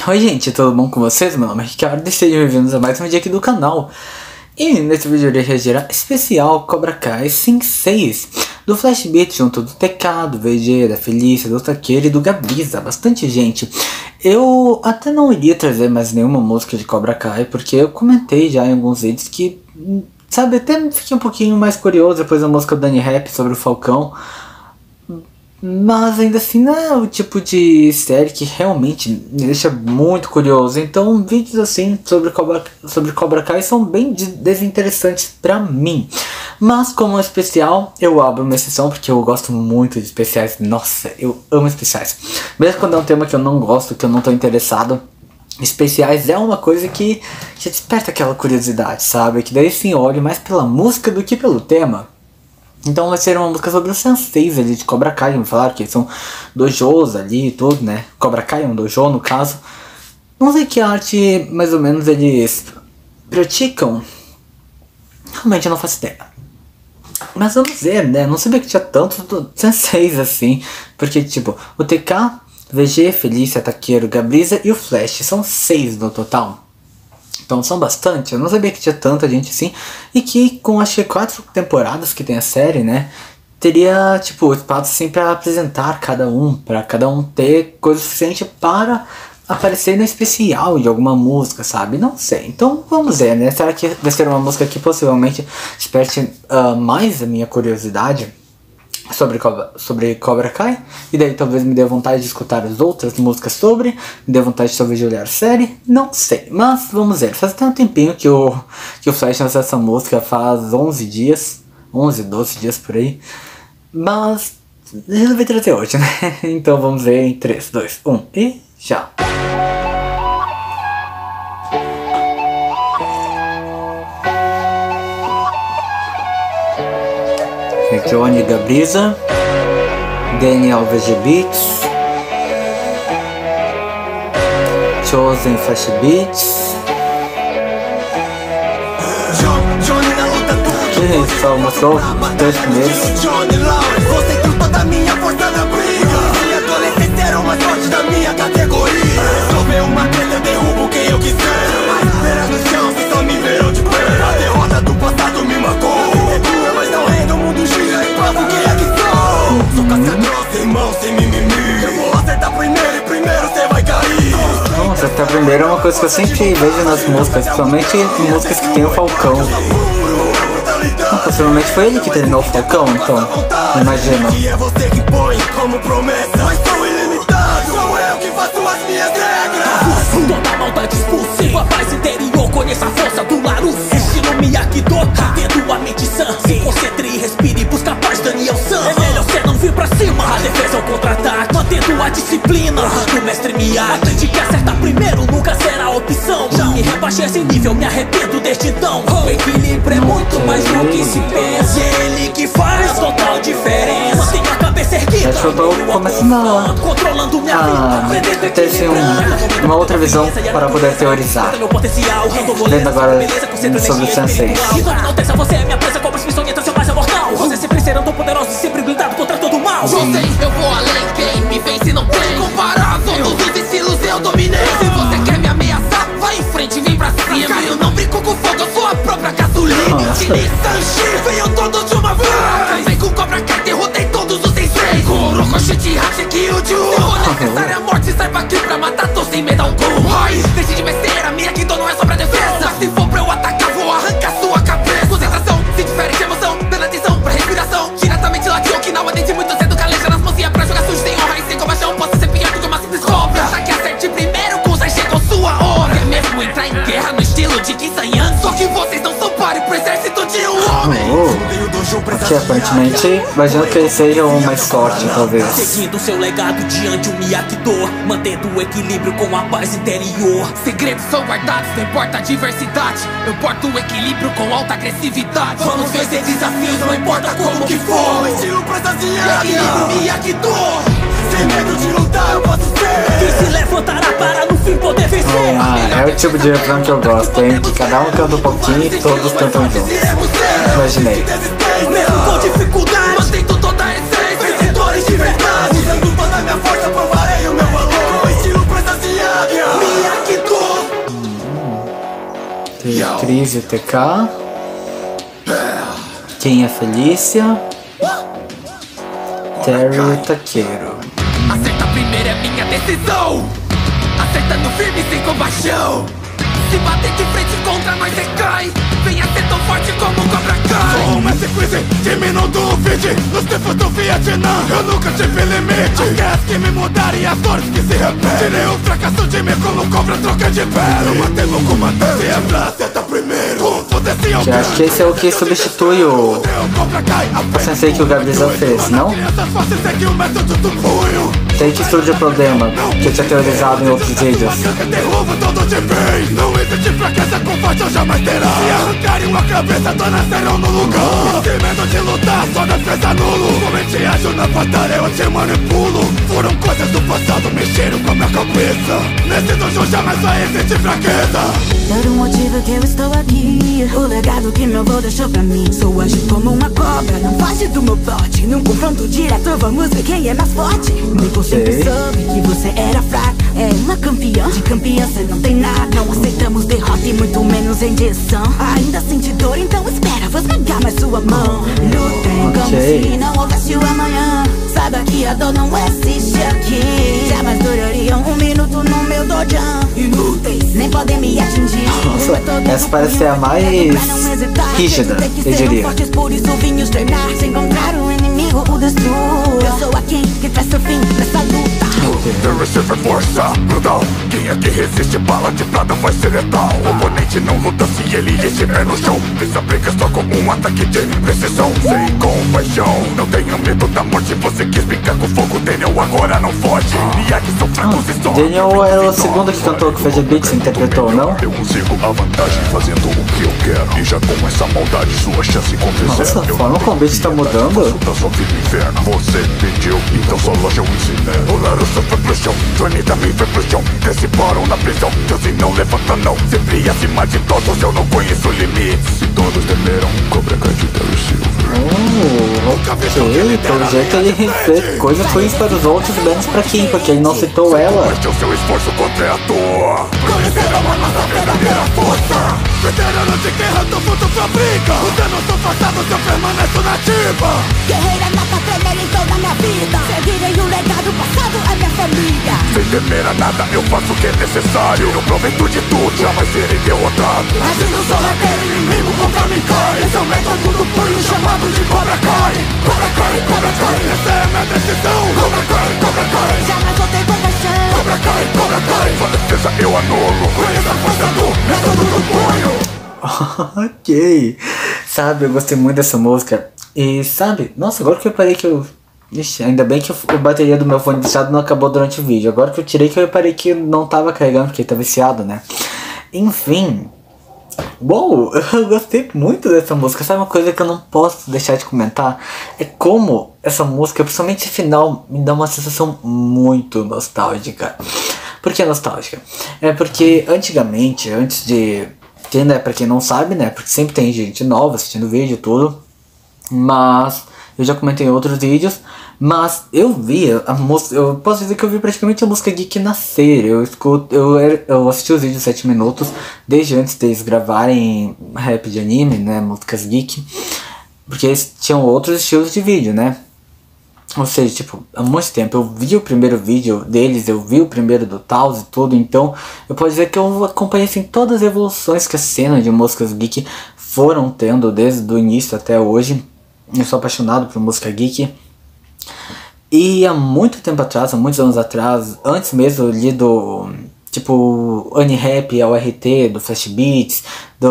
Oi gente, tudo bom com vocês? Meu nome é Ricardo e sejam bem-vindos a mais um vídeo aqui do canal. E nesse vídeo eu irei reagir especial Cobra Kai Sin 6 do Flash Beat junto do TK, do VG, da Felícia, do Taqueiro e do Gabriza, bastante gente. Eu até não iria trazer mais nenhuma música de Cobra Kai, porque eu comentei já em alguns vídeos que, sabe, até fiquei um pouquinho mais curioso depois da música do Dani Rap sobre o Falcão. Mas ainda assim não é o tipo de série que realmente me deixa muito curioso. Então vídeos assim sobre Cobra Kai são bem desinteressantes pra mim. Mas como é especial, eu abro uma exceção porque eu gosto muito de especiais. Nossa, eu amo especiais. Mesmo quando é um tema que eu não gosto, que eu não tô interessado, especiais é uma coisa que desperta aquela curiosidade, sabe? Que daí sim eu olho mais pela música do que pelo tema. Então vai ser uma música sobre os senseis ali de Cobra Kai, me falaram que são dojos ali e tudo, né? Cobra Kai é um dojo no caso. Não sei que arte mais ou menos eles praticam. Realmente eu não faço ideia. Mas vamos ver, né? Não sabia que tinha tantos senseis assim. Porque tipo, o TK, VG, Felícia, Taqueiro, Gabriza e o Flash. São 6 no total. Então são bastante, eu não sabia que tinha tanta gente assim. E que com acho que 4 temporadas que tem a série, né, teria tipo espaço assim pra apresentar cada um, pra cada um ter coisa suficiente para aparecer no especial de alguma música, sabe? Não sei, então vamos ver, né, será que vai ser uma música que possivelmente desperte mais a minha curiosidade sobre Cobra Kai, e daí talvez me dê vontade de escutar as outras músicas me dê vontade talvez de olhar a série, não sei, mas vamos ver. Faz até um tempinho que o Flash lançou essa música, faz 11 dias, 11, 12 dias por aí, mas resolvi trazer hoje, né? Então vamos ver em 3, 2, 1 e já! Johnny Gabriza, Daniel VG Beats, Chosen Flash Beats. Que só mostrou os 3 primeiros. Você tem toda a minha força na briga. Minha adolescência era o mais forte da minha categoria. Resolveu uma treta, eu derrubo quem eu quiser. Pera no chão, vocês só me verão de pé. A derrota do passado me marcou. É dura, mas não rende, o mundo gira e provo quem é que sou. Sou casca grossa, irmão, sem mimimi. Eu vou acertar primeiro e primeiro cê vai cair. Nossa, acertar primeiro é uma coisa que eu sempre vejo nas músicas, principalmente em músicas que tem o Falcão. Possivelmente foi ele que terminou o Falcão, então, imagina. Que é você que põe como promessa. Mas sou ilimitado, sou eu que faço as minhas regras. Toda a maldade expulse, a paz interior, conheça a força do Larusso. Estilo Miyagi-Do, tendo a mente sã. Se concentre e respire, busca a paz, Daniel San. É melhor cê não vir pra cima, a defesa é o contra-ataque. Mantendo a disciplina do mestre Miyagi, de que acertar primeiro nunca será opção. Já me rebaixei esse nível, me arrependo desde então. O equilíbrio é muito mais do que se pensa. É ele que faz total diferença. Mantenho a cabeça erguida, acho que eu tô começando controlando minha vida, ter assim, uma outra visão para poder teorizar. Vendo agora sobre o Sensei. Você é minha presa, cobra as missões, então seu mais é mortal. Você sempre será tão poderoso e sempre blindado contra todo o mal. Eu vou além, quem me vence não tem comparar. Todos os estilos eu dominei. Se você quer me ameaçar, vai em frente, vem pra cima. Eu não brinco com fogo, eu sou a própria gasolina. Que nem Sanji, venham todos de uma vez. Vem com Cobra Kai, derrotei todos os senseis. Kurokoshi, Hachiki, Uju. Se for necessária a morte, saiba aqui pra matar, tô sem medo algum. Deixe de besteira, Miyagi-Do não é só pra defesa. Mas se for pra eu atacar, vou arrancar sua cabeça. Concentração, se difere de emoção, dando atenção pra respiração. Diretamente lá de Okinawa, desde muito cedo, caleja nas mãos e é pra jogar sujo sem honra e sem compaixão. Posso ser pior do que uma simples cobra. Ataque acerte primeiro, com já chegou sua hora. Quer mesmo entrar em guerra no estilo de Kisanyan? Só que vocês não são páreo pro exército de um homem. Que aparentemente, imagino que ele seja o mais forte, talvez. Seguindo seu legado diante o Miyagi-Do, mantendo o equilíbrio com a paz interior. Segredos são guardados, não importa a diversidade. Eu porto o equilíbrio com alta agressividade. Vamos vencer desafios, não importa como que for. Estilo prestasiano, equilíbrio Miyagi-Do. Sem medo de lutar, eu posso ser. Quem se levantará para no fim poder vencer. É o tipo de refrão que eu gosto, hein? Que cada um canta um pouquinho e todos cantam juntos. Imaginei. Mesmo com dificuldade, mantendo toda a essência. Vencedores de verdade. Usando toda a minha força, provarei o meu valor. Estilo prestasiano. Cris e TK. Quem é Felícia? Terry e Taqueiro. Acerta primeiro é minha decisão. Acertando firme sem compaixão. Se bater de frente contra nós cê cai. Venha ser tão forte como Cobra Kai. Sou uma sequência de mim não duvide. Nos tempos do Vietnã eu nunca tive limite. As guerras que me mudaram e as dores que se repetem. Tirei o fracasso de mim como cobra troca de pele. Eu matei meu comandante. Se é pra acertar primeiro. Eu acho que esse é o que substitui o sensei que o Gabriel fez, não? Sei que surge o problema que eu tinha teorizado em outros vídeos. Não existe fraqueza com forte, eu jamais terá. Se arrancarem uma cabeça, todas nascerão no lugar. Sem medo de lutar, só defesa nulo. Somente ajo na batalha, eu te manipulo. Foram coisas do passado, mexeram com a minha cabeça. Nesse dojo jamais vai existir fraqueza. Por um motivo que eu estou aqui. O legado que meu avô deixou pra mim. Sou ágil como uma cobra, não foge do meu bote. Num confronto direto, vamos ver quem é mais forte. Nem sempre soube que você era fraca. É uma campeã, de campeã cê não tem nada. Não aceitamos derrota e muito menos rendição. Ainda sente dor, então espera, vou esmagar mais sua mão. Lutem como se não houvesse o amanhã. Saiba que a dor não existe aqui. Jamais duraria um minuto no meu dojão. Inúteis, nem podem me atingir. Nossa, essa parece ser a mais rígida, eu diria. Por isso vim os treinar. Se encontrar o inimigo, o destrua. Eu sou a quem que traz seu fim nessa luta. Receiver força brutal. Quem é que resiste bala de prata vai ser letal. O oponente não luta se ele estiver no chão. Pensa briga só com um ataque de precisão. Sem compaixão, não tenha medo da morte. Você quis brincar com fogo, Daniel, agora não foge. Miyagi são fracos e só. Daniel era o segundo que cantou que fez a beat, interpretou, não? Eu consigo a vantagem fazendo o que eu quero. E já com essa maldade sua chance contra Nossa, a forma como o beat tá mudando. Da sua vida inferno. Você pediu, então só loja eu ensinei. O Laro sofre pressão, Johnny também foi pro chão. Anteciparam na prisão, Deus não levanta não. Sempre acima de todos, eu não conheço limites. Se todos temeram, Cobra Kai de Terry Silver. Ok, pelo jeito ele fez coisas ruins para os outros, menos pra quem, porque ele não citou ela. Este é o seu esforço contra a tua. Conhecer a nossa verdadeira força. Veterano de guerra, tô pronto pra briga. Os anos são passados, eu permaneço nativa. Guerreira nata tremer em toda a minha vida. Seguirei o legado passado, é minha família. Sem temer a nada, eu faço o que é necessário. Eu proveito de tudo, jamais serei derrotado. Agindo só naquele inimigo contra mim cai. Esse é o método do punho chamado de Cobra Kai. Cobra Kai, Cobra Kai, essa é a minha decisão. Cobra Kai, Cobra Kai, jamais vou ter compaixão. Cobra Kai, Cobra Kai, sua defesa eu anulo. Conheça a força do método do punho. Ok, sabe, eu gostei muito dessa música. E sabe, nossa, agora que eu reparei que eu... Ixi, ainda bem que a bateria do meu fone viciado não acabou durante o vídeo. Agora que eu tirei que eu reparei que não tava carregando porque tá viciado, né? Enfim. Uou, eu gostei muito dessa música. Sabe uma coisa que eu não posso deixar de comentar? É como essa música, principalmente o final, me dá uma sensação muito nostálgica. Por que nostálgica? É porque antigamente, antes de... Que, né, pra quem não sabe, né? Porque sempre tem gente nova assistindo o vídeo e tudo. Mas... Eu já comentei em outros vídeos, mas eu vi a música, eu posso dizer que eu vi praticamente a música geek nascer. Eu assisti os vídeos 7 minutos, desde antes deles gravarem rap de anime, né, músicas geek, porque eles tinham outros estilos de vídeo, né. Ou seja, tipo, há muito tempo eu vi o primeiro vídeo deles, eu vi o primeiro do Taos e tudo, então eu posso dizer que eu acompanhei assim, todas as evoluções que a cena de músicas geek foram tendo desde o início até hoje. Eu sou apaixonado por música geek. E há muito tempo atrás, há muitos anos atrás, antes mesmo ali do... Tipo, Unirap, ORT, do Flash Beats,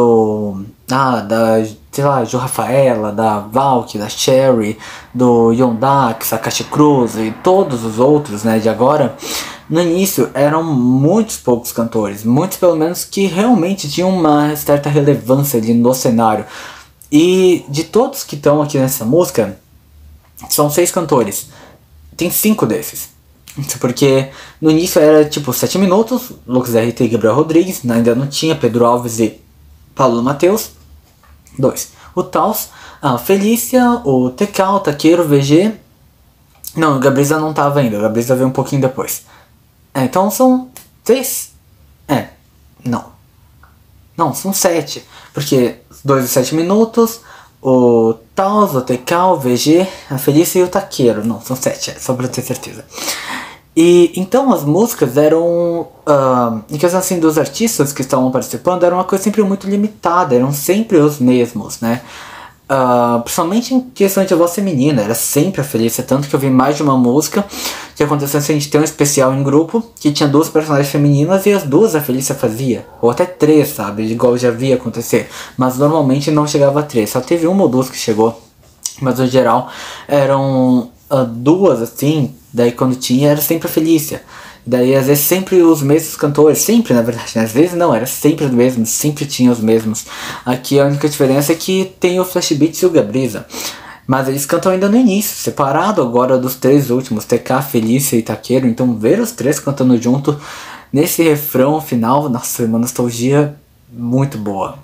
sei lá, Jo Rafaela, da Valk, da Cherry, do Yondax, Akashi Cruz e todos os outros, né, de agora. No início eram muitos poucos cantores, muitos pelo menos que realmente tinham uma certa relevância ali no cenário. E de todos que estão aqui nessa música, são 6 cantores. Tem 5 desses. Porque no início era tipo 7 minutos, Lucas RT e Gabriel Rodrigues, ainda não tinha Pedro Alves e Paulo Matheus. 2. O Taos, a Felícia, o TK, o Taqueiro, o VG. Não, o Gabriza não tava ainda, o Gabriza veio um pouquinho depois. Então são 3. Não. Não, são 7. Porque 2 de 7 minutos, o Taos, o TK, o VG, a Felícia e o Taqueiro. Não, são 7, só pra ter certeza. E então as músicas eram, em questão assim dos artistas que estavam participando, era uma coisa sempre muito limitada, eram sempre os mesmos, né? Principalmente em questão de voz feminina, era sempre a Felícia, tanto que eu vi mais de uma música que aconteceu assim, a gente tem um especial em grupo, que tinha 2 personagens femininas e as 2 a Felícia fazia, ou até 3, sabe, igual eu já vi acontecer, mas normalmente não chegava a 3, só teve 1 ou 2 que chegou, mas no geral eram 2 assim, daí quando tinha era sempre a Felícia. Daí às vezes sempre os mesmos cantores, sempre na verdade, né? Às vezes não, era sempre os mesmos, sempre tinha os mesmos. Aqui a única diferença é que tem o Flash Beats e o Gabriza. Mas eles cantam ainda no início, separado agora dos 3 últimos, TK, Felícia e Taqueiro. Então ver os 3 cantando junto nesse refrão final, nossa, uma nostalgia muito boa.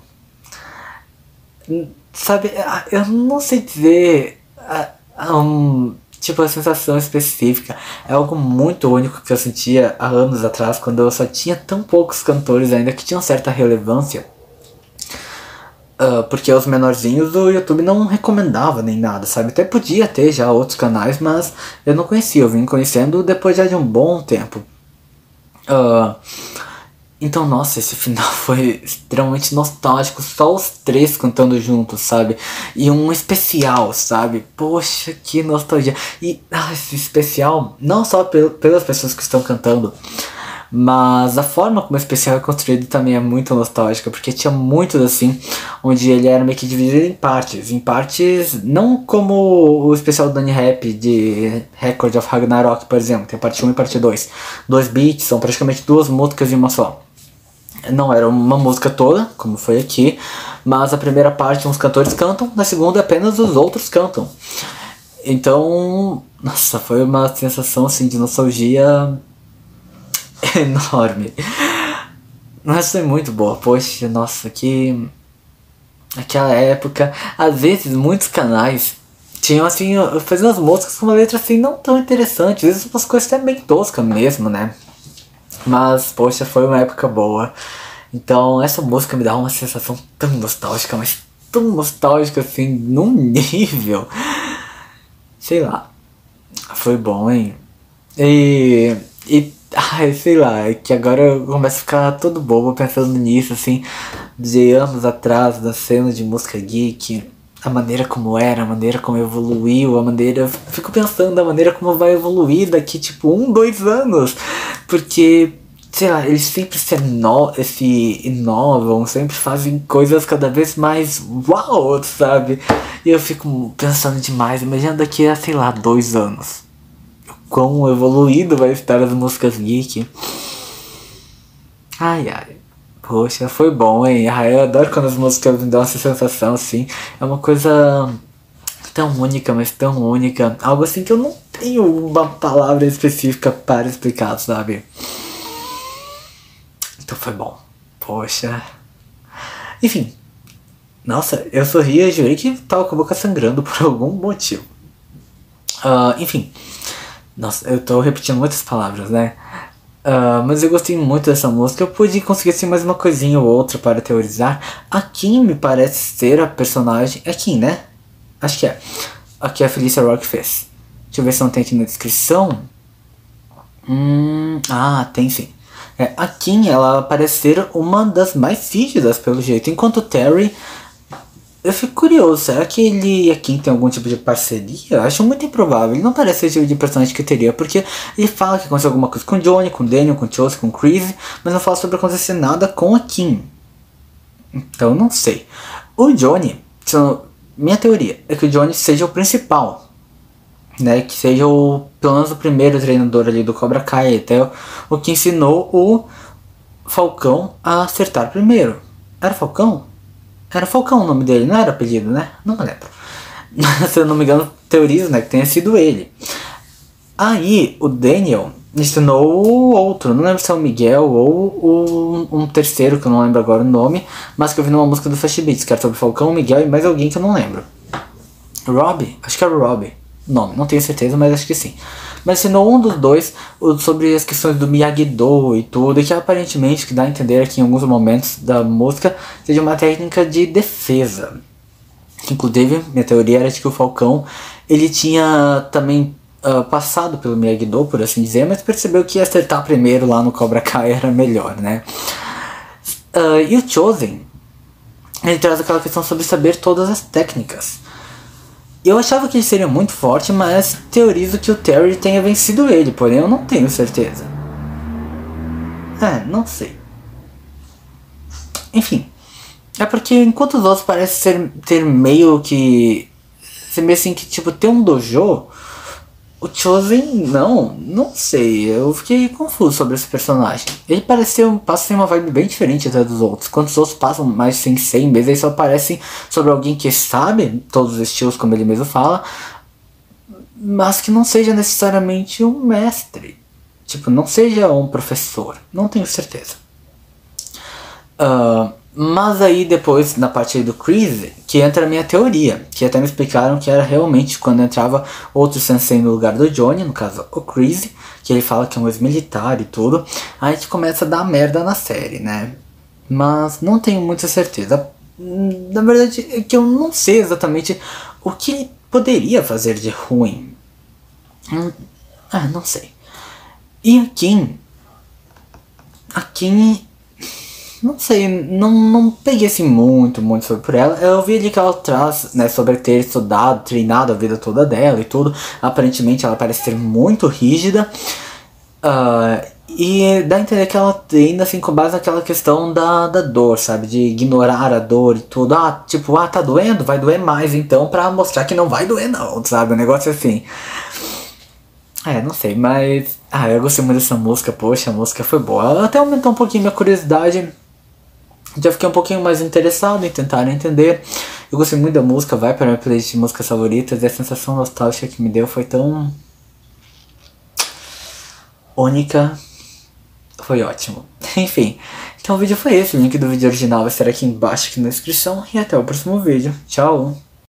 Sabe, eu não sei dizer... tipo, a sensação específica é algo muito único que eu sentia há anos atrás, quando eu só tinha tão poucos cantores ainda que tinham certa relevância. Porque os menorzinhos do YouTube não recomendava nem nada, sabe? Até podia ter já outros canais, mas eu não conhecia, eu vim conhecendo depois já de um bom tempo. Então, nossa, esse final foi extremamente nostálgico, só os 3 cantando juntos, sabe? E um especial, sabe? Poxa, que nostalgia. E esse especial, não só pelas pessoas que estão cantando, mas a forma como o especial é construído também é muito nostálgica, porque tinha muitos assim, onde ele era meio que dividido em partes, não como o especial do Dani Rap de Record of Ragnarok, por exemplo, tem parte 1 e parte 2. 2 beats, são praticamente 2 músicas em uma só. Não era uma música toda, como foi aqui, mas a primeira parte uns cantores cantam, na segunda apenas os outros cantam. Então, nossa, foi uma sensação assim de nostalgia enorme. Mas foi muito boa, poxa, nossa, que... Aquela época, às vezes muitos canais tinham assim, fazendo as músicas com uma letra assim não tão interessante, às vezes umas coisas até bem toscas mesmo, né? Mas, poxa, foi uma época boa. Então, essa música me dá uma sensação tão nostálgica, mas tão nostálgica assim, num nível. Sei lá. Foi bom, hein? Sei lá, é que agora eu começo a ficar todo bobo pensando nisso, assim, de anos atrás, da cena de música geek. A maneira como era, a maneira como evoluiu, a maneira... Eu fico pensando da maneira como vai evoluir daqui, tipo, 1, 2 anos. Porque, sei lá, eles sempre se inovam, sempre fazem coisas cada vez mais uau, sabe? E eu fico pensando demais, imagina daqui a, sei lá, 2 anos. Quão evoluído vai estar as músicas geek. Ai, ai. Poxa, foi bom, hein? Eu adoro quando as músicas me dão essa sensação, assim. É uma coisa tão única, mas tão única. Algo assim que eu não tenho uma palavra específica para explicar, sabe? Então foi bom. Poxa. Enfim. Nossa, eu sorri e jurei que tava com a boca sangrando por algum motivo. Enfim. Nossa, eu tô repetindo muitas palavras, né? Mas eu gostei muito dessa música. Eu pude conseguir assim, mais uma coisinha ou outra para teorizar. A Kim me parece ser a personagem. É Kim, né? Acho que é. Aqui a Felicia Rock fez. Deixa eu ver se não tem aqui na descrição. Tem sim. A Kim, ela parece ser uma das mais rígidas pelo jeito. Enquanto o Terry... Eu fico curioso, será que ele e a Kim tem algum tipo de parceria? Eu acho muito improvável, ele não parece ser o tipo de personagem que teria, porque ele fala que aconteceu alguma coisa com o Johnny, com o Daniel, com o Chelsea, com o Chris, mas não fala sobre acontecer nada com a Kim. Então não sei. O Johnny, minha teoria é que o Johnny seja o principal, né? Que seja pelo menos o primeiro treinador ali do Cobra Kai, até o que ensinou o Falcão a acertar primeiro. Era Falcão? Era Falcão o nome dele, não era apelido, né? Não me lembro. Se eu não me engano, teorizo, né, que tenha sido ele. Aí, o Daniel ensinou o outro, não lembro se é o Miguel ou um terceiro, que eu não lembro agora o nome, mas que eu vi numa música do Flash Beats, que era sobre Falcão, Miguel e mais alguém que eu não lembro. Rob? Acho que era o Rob. Nome, não tenho certeza, mas acho que sim. mas ensinou um dos dois sobre as questões do Miyagi-Do e tudo, e que aparentemente, que dá a entender que em alguns momentos da música seja uma técnica de defesa. Inclusive, minha teoria era de que o Falcão, ele tinha também passado pelo Miyagi-Do, por assim dizer, mas percebeu que acertar primeiro lá no Cobra Kai era melhor, né? E o Chozen, ele traz aquela questão sobre saber todas as técnicas. Eu achava que ele seria muito forte, mas teorizo que o Terry tenha vencido ele, porém eu não tenho certeza. Não sei. Enfim, é porque enquanto os outros parecem ter meio que... ser meio assim que tipo, ter um dojo, o Chozen não sei, eu fiquei confuso sobre esse personagem. Ele passa uma vibe bem diferente até dos outros. Quando os outros passam mais sensei mesmo, eles só parecem sobre alguém que sabe todos os estilos, como ele mesmo fala, mas que não seja necessariamente um mestre. Tipo, não seja um professor, não tenho certeza. Mas aí depois, na parte aí do Chris, que entra a minha teoria, que até me explicaram que era realmente quando entrava outro sensei no lugar do Johnny, no caso o Chris, que ele fala que é um ex-militar e tudo, aí que começa a dar merda na série, né? Mas não tenho muita certeza. Na verdade é que eu não sei exatamente o que ele poderia fazer de ruim. Não sei. E a Kim, não sei, não peguei assim muito sobre por ela. Eu vi ali que ela traz, né, sobre ter estudado, treinado a vida toda dela e tudo. Aparentemente ela parece ser muito rígida. E dá a entender que ela treina assim com base naquela questão da dor, sabe? De ignorar a dor e tudo. Tipo, tá doendo? Vai doer mais então, pra mostrar que não vai doer não, sabe? Um negócio assim. Não sei, mas... eu gostei muito dessa música, poxa, a música foi boa. Ela até aumentou um pouquinho minha curiosidade. Já fiquei um pouquinho mais interessado em tentar entender. Eu gostei muito da música, vai para minha playlist de músicas favoritas. E a sensação nostálgica que me deu foi tão... única. Foi ótimo. Enfim, então o vídeo foi esse. O link do vídeo original vai estar aqui embaixo, aqui na descrição. E até o próximo vídeo. Tchau!